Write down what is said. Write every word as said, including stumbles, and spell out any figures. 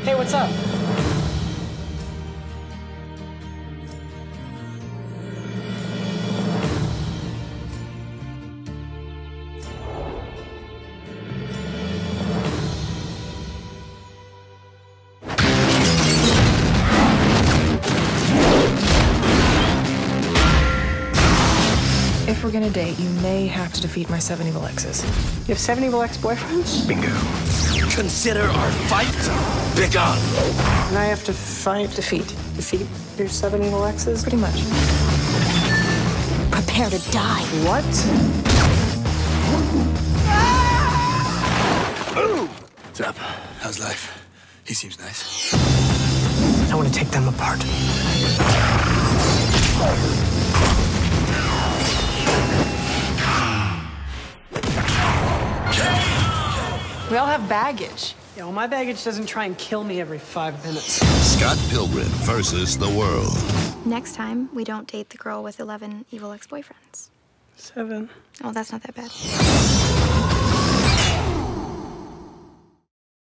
Hey, what's up? If we're gonna date, you may have to defeat my seven evil exes. You have seven evil ex-boyfriends? Bingo. Consider our fight begun. And I have to fight, Defeat. defeat your seven evil exes? Pretty much. Prepare to die. What? What's up? How's life? He seems nice. I want to take them apart. We all have baggage. Yeah, well, my baggage doesn't try and kill me every five minutes. Scott Pilgrim versus the world. Next time, we don't date the girl with eleven evil ex-boyfriends. Seven. Oh, that's not that bad.